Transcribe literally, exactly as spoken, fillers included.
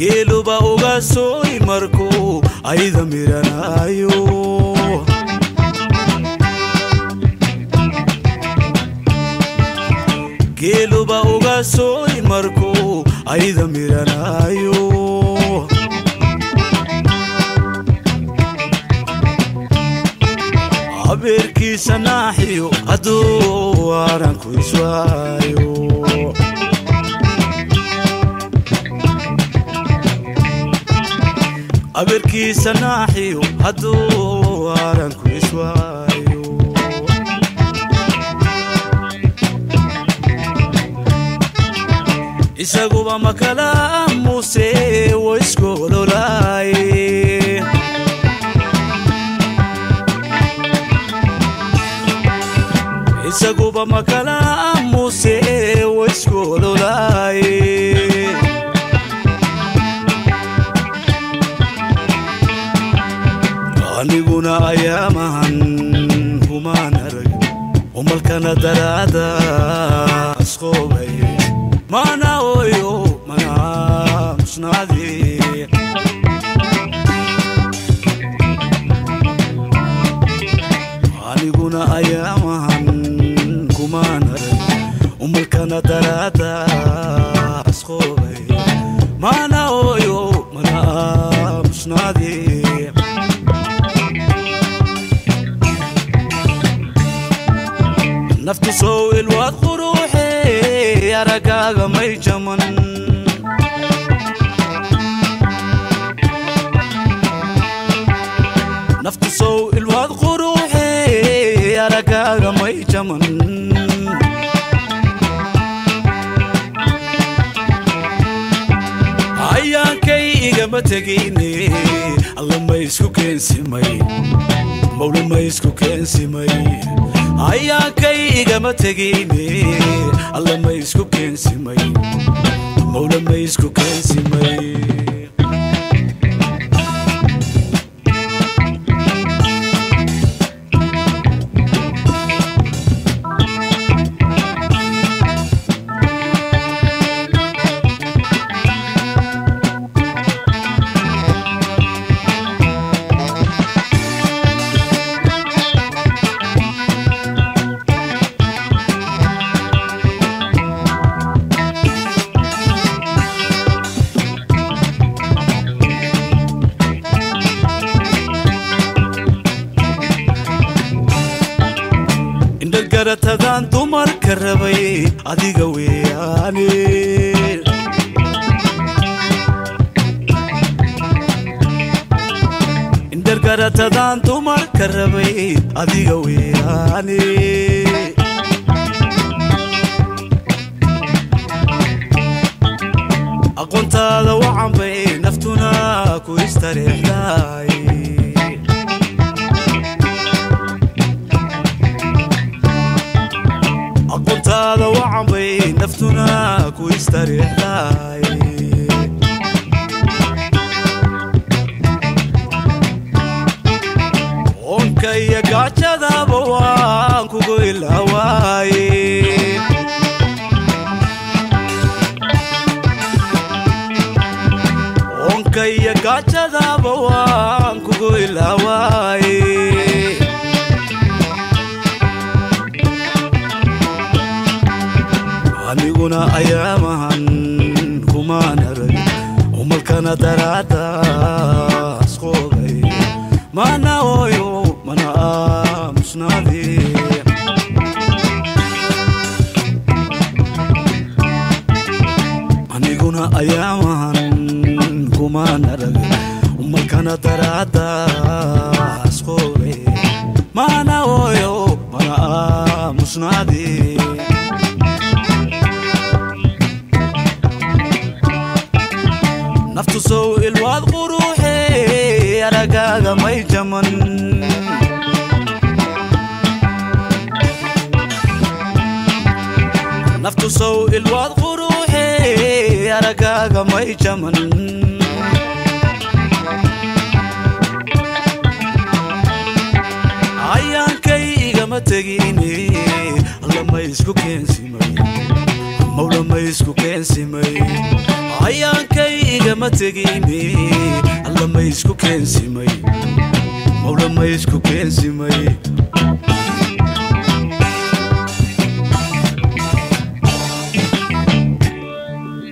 geeluba uga soo marko ayda miranayo geeluba uga soo marko ayda miranayo abeerkiisa naaxiyo adoo waaran ku iswaayo abeerkiisa naaxiyo adoo waaran ku iswaayo isaguba makala muse wo iskololaaye isaguba makala muse wo iskololaaye aniguna ayaamahan humaan arag umalkana daraada asqoobay mana oyo mana musnaadi aniguna ayaamahan humaan arag umalkana daraada asqoobay mana oyo mana musnaadi نفط سوء الواد قروحي يا رقاقة ما يجمن نفط سوء الواد قروحي يا رقاقة ما يجمن عيان كي إيقا تقيني الله ما يسكو كين سمي مولا ما يسكو كين سمي ayaa kayga ma tagini alla ma isku keensimay mawla ma isku keensimay تدان تمر كربي أديك وياني إندر كرة تدان تمر كربي أديك وياني أقنت لو عم بين نفتنا كويستريح لاي هذا وعمي نفتنا كويستريح لاي ونكي يقعد ذا بوان كوكوي الهواي ونكي يقعد ذا بوان كوكوي الهواي aniguna ayaamahan kumaan arag umalkana daraada asqoobay mana oyo mana musnaadi aniguna ayaamahan kumaan arag umalkana daraada asqoobay mana oyo mana musnaadi نفط سوء الواد قروحي يا رقاقة ما يجمن نفط سوء الواد قروحي يا رقاقة ما يجمن عيان كي ما تجيني الله ما يسكو كين سمي مولا ما يسكو كين سمي عيان كي igama tegine alla ma isku keensimay mawla ma isku keensimay